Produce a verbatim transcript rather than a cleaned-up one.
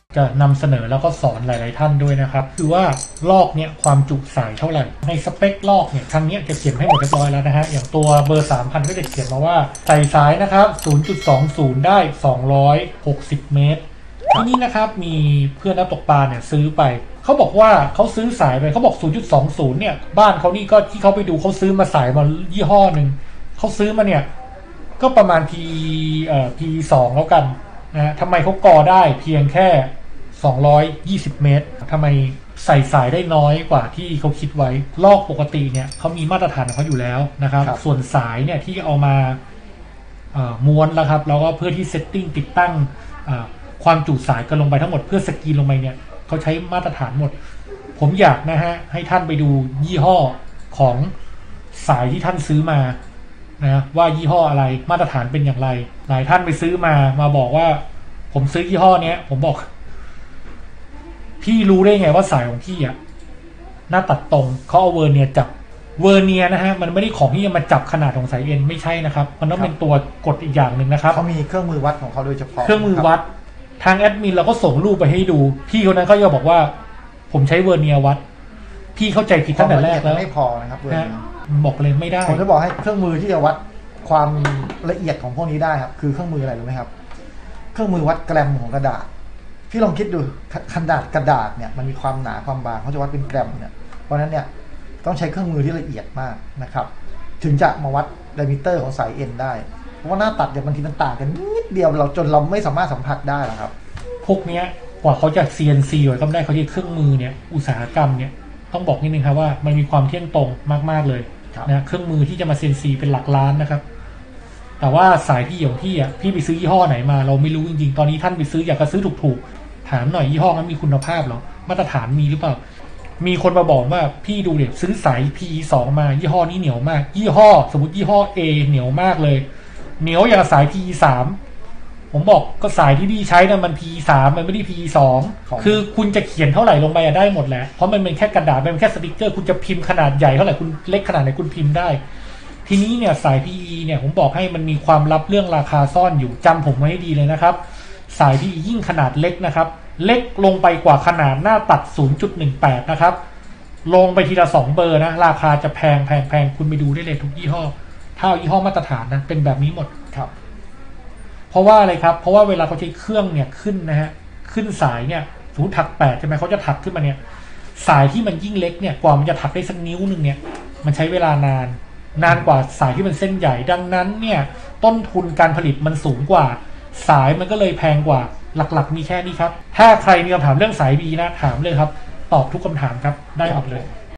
จะนำเสนอแล้วก็สอนหลายๆท่านด้วยนะครับคือว่าลอกเนี่ยความจุสายเท่าไหร่ในสเปคลอกเนี่ยทางนี้จะเขียนให้หมดเรียบร้อยแล้วนะฮะอย่างตัวเบอร์ สามพัน ก็จะเขียนมาว่าใส่สายนะครับ ศูนย์จุดสองศูนย์ ได้สองร้อยหกสิบเมตรที่นี่นะครับมีเพื่อนนักตกปลาเนี่ยซื้อไปเขาบอกว่าเขาซื้อสายไปเขาบอก ศูนย์จุดสองศูนย์ เนี่ยบ้านเขานี่ก็ที่เขาไปดูเขาซื้อมาสายมายี่ห้อหนึ่งเขาซื้อมาเนี่ยก็ประมาณ P เอ่อ พี สอง แล้วกันนะฮะทำไมเขากอได้เพียงแค่สองร้อยยี่สิบเมตรทำไมใส่สายได้น้อยกว่าที่เขาคิดไว้ลอกปกติเนี่ยเขามีมาตรฐานของเขาอยู่แล้วนะครับส่วนสายเนี่ยที่เอามาม้วนแล้วครับแล้วก็เพื่อที่เซตติ้งติดตั้งความจุสายกันลงไปทั้งหมดเพื่อสกรีนลงไปเนี่ยเขาใช้มาตรฐานหมดผมอยากนะฮะให้ท่านไปดูยี่ห้อของสายที่ท่านซื้อมานะว่ายี่ห้ออะไรมาตรฐานเป็นอย่างไรหลายท่านไปซื้อมามาบอกว่าผมซื้อยี่ห้อนี้ผมบอกพี่รู้ได้ไงว่าสายของพี่อ่ะหน้าตัดตรงเขาเอาเวอร์เนียจับเวอร์เนียนะฮะมันไม่ได้ของที่จะมาจับขนาดของสายเอ็นไม่ใช่นะครับมันต้องเป็นตัวกดอีกอย่างหนึ่งนะครับเขามีเครื่องมือวัดของเขาโดยเฉพาะเครื่องมือวัดทางแอดมินเราก็ส่งรูปไปให้ดูพี่คนนั้นก็จะบอกว่าผมใช้เวอร์เนียวัดพี่เข้าใจผิดตั้งแต่แรกแล้วไม่พอนะครับเวอร์เนียบอกเลยไม่ได้ผมจะบอกให้เครื่องมือที่จะวัดความละเอียดของพวกนี้ได้ครับคือเครื่องมืออะไรรู้ไหมครับเครื่องมือวัดแกรมของกระดาษพี่ลองคิดดูขนาดกระดาษเนี่ยมันมีความหนาความบางเขาจะวัดเป็นแกรมเนี่ยเพราะฉะนั้นเนี่ยต้องใช้เครื่องมือที่ละเอียดมากนะครับถึงจะมาวัดไดมิเตอร์ของสายเอ็นได้เพราะว่าหน้าตัดเนี่ยบางทีมันต่างกันนิดเดียวเราจนเราไม่สามารถสัมผัสได้หรอกครับพวกนี้กว่าเขาจะ ซี เอ็น ซี ไว้ก็ได้เขาใช้เครื่องมือเนี่ยอุตสาหกรรมเนี่ยต้องบอกนิดนึงครับว่ามันมีความเที่ยงตรงมากๆเลยนะเครื่องมือที่จะมา ซี เอ็น ซี เป็นหลักล้านนะครับแต่ว่าสายที่ของพี่อ่ะพี่ไปซื้อยี่ห้อไหนมาเราไม่รู้จริงๆตอนนี้ท่านไปซื้ออยากจะซื้อถูกๆถามหน่อยยี่ห้อนั้นมีคุณภาพหรอมาตรฐานมีหรือเปล่ามีคนมาบอกว่าพี่ดูเด็กซื้อสาย พี สอง มายี่ห้อนี้เหนียวมากยี่ห้อสมมติยี่ห้อ A เหนียวมากเลยเหนียวอย่างสาย พี สาม ผมบอกก็สายที่พี่ใช้นะมัน พี สาม มันไม่ได้ พี สอง คือคุณจะเขียนเท่าไหร่ลงไปได้หมดแหละเพราะมันเป็นแค่กระดาษเป็นแค่สติกเกอร์คุณจะพิมพ์ขนาดใหญ่เท่าไหร่คุณเล็กขนาดไหนคุณพิมพ์ได้ทีนี้เนี่ยสาย พี อี เนี่ยผมบอกให้มันมีความลับเรื่องราคาซ่อนอยู่จำผมไว้ให้ดีเลยนะครับสาย พี อี ยิ่งขนาดเล็กนะครับเล็กลงไปกว่าขนาดหน้าตัด ศูนย์จุดหนึ่งแปด นะครับลงไปทีละสองเบอร์นะราคาจะแพงแพงแพงคุณไปดูได้เลยทุกยี่ห้อถ้ายี่ห้อมาตรฐานนะเป็นแบบนี้หมดครับเพราะว่าอะไรครับเพราะว่าเวลาเขาใช้เครื่องเนี่ยขึ้นนะฮะขึ้นสายเนี่ยสมมติถักแปดใช่ไหมเขาจะถักขึ้นมาเนี่ยสายที่มันยิ่งเล็กเนี่ยกว่ามันจะถักได้สักนิ้วหนึ่งเนี่ยมันใช้เวลานานนานกว่าสายที่มันเส้นใหญ่ดังนั้นเนี่ยต้นทุนการผลิตมันสูงกว่าสายมันก็เลยแพงกว่าหลักๆมีแค่นี้ครับถ้าใครมีคำถามเรื่องสาย บี นะถามเลยครับตอบทุกคำถามครับได้หมดเลย